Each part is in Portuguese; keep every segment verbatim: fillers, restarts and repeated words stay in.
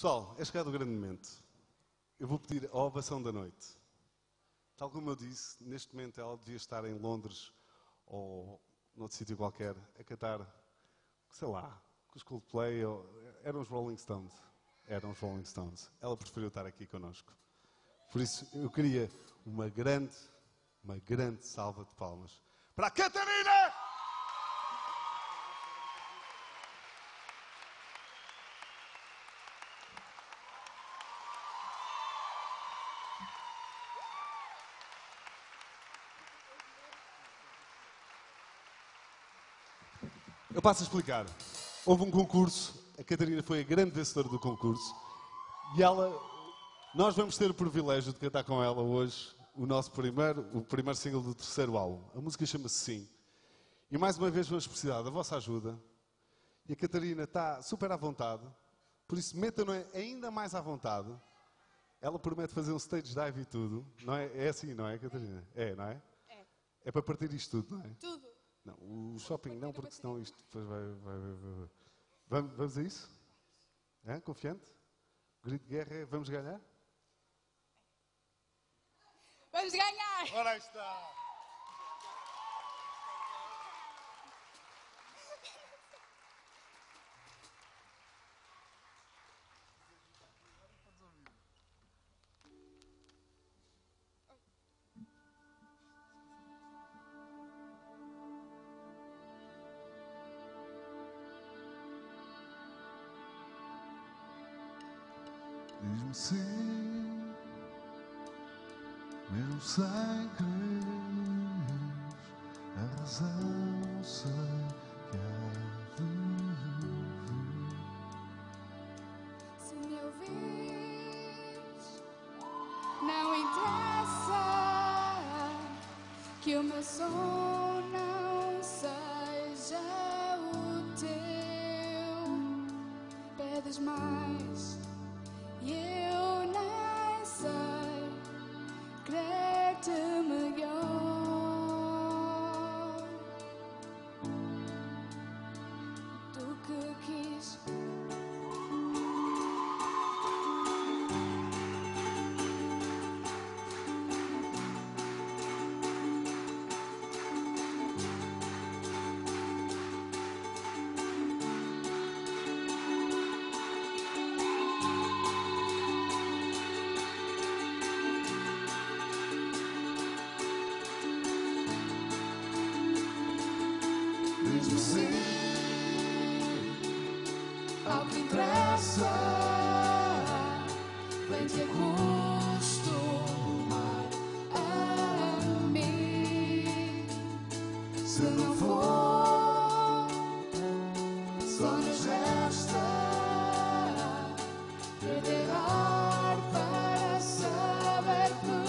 Pessoal, é chegado o grande momento. Eu vou pedir a ovação da noite. Tal como eu disse, neste momento ela devia estar em Londres ou noutro sítio qualquer, a cantar, sei lá, com os Coldplay, ou, eram os Rolling Stones. Eram os Rolling Stones. Ela preferiu estar aqui connosco. Por isso, eu queria uma grande, uma grande salva de palmas para a Catarina! Eu passo a explicar. Houve um concurso, a Catarina foi a grande vencedora do concurso e ela, nós vamos ter o privilégio de cantar com ela hoje o nosso primeiro, o primeiro single do terceiro álbum. A música chama-se Sim. E mais uma vez vamos precisar da vossa ajuda. E a Catarina está super à vontade, por isso meta-no ainda mais à vontade. Ela promete fazer um stage dive e tudo. Não é? É assim, não é, Catarina? É, não é? É. É para partir isto tudo, não é? Tudo. Não, o shopping não, porque senão isto depois vai... vai, vai, vai. Vamos, vamos a isso? É? Confiante? Grito de guerra é vamos ganhar? Vamos ganhar! Ora aí está! Diz-me sim, mesmo sem querer, a razão sei que há de vir. Se me ouvires, não interessa que o meu som não seja o teu. Pedes mais. E eu nem sei querer-te melhor do que quis. Diz-me sim, Ao que interessa, vem-te acostumar a mim. se não for, Só nos resta perder ar para saber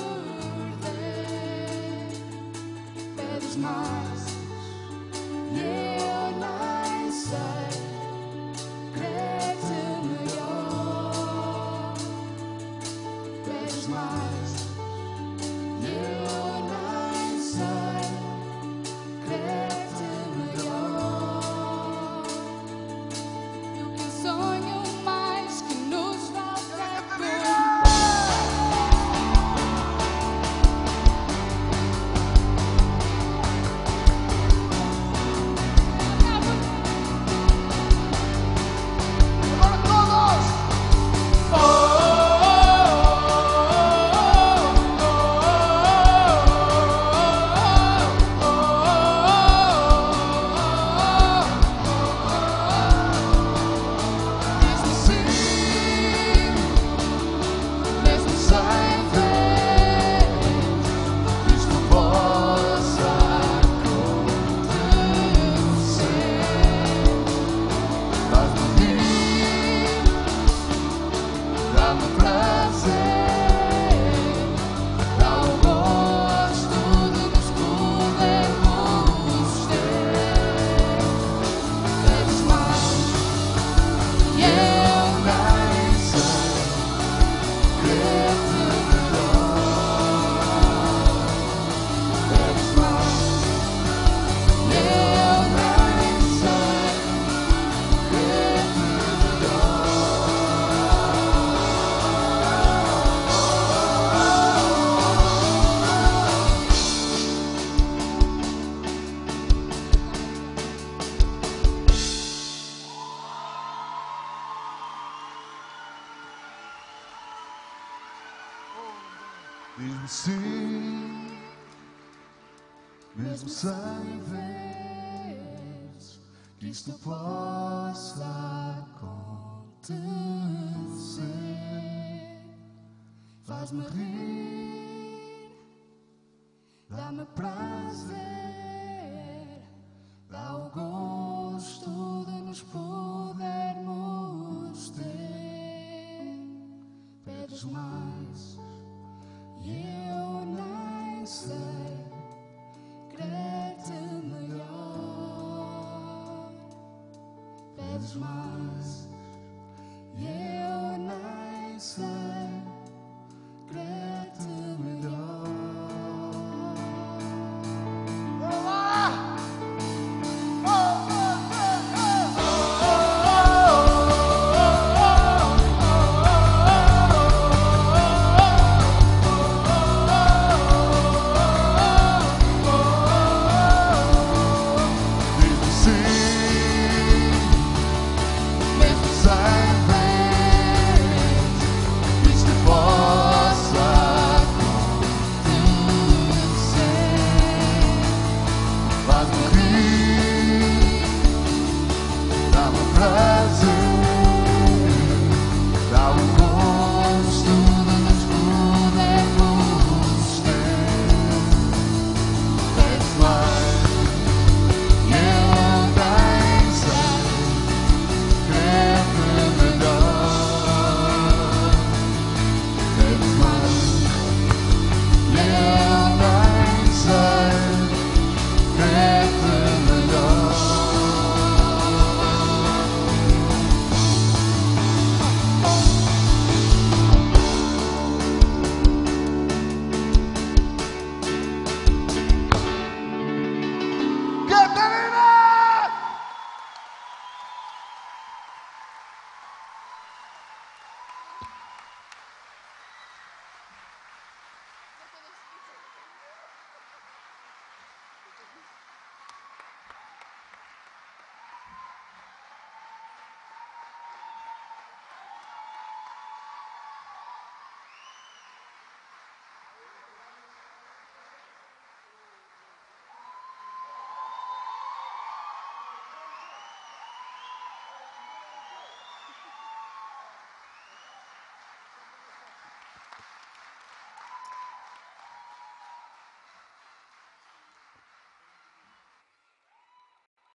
perder. Pedes mais e eu nem sei querer-te melhor. Pedes mais e eu nem sei querer-te melhor. Do que sonho mais que nos falta cumprir. Diz-me sim, mesmo sem veres que isto possa acontecer. Faz-me rir, dá-me prazer, dá o gosto de nos podermos ter. Pedes mais e eu nem sei querer-te melhor. Pedes mais e eu nem sei